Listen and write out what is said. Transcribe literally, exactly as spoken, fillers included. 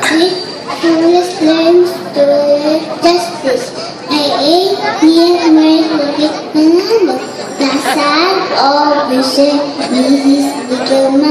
With foolish learns to learn justice. I ate Dian Marcus Manalo, the son of Bishop Missus Rico Manalo.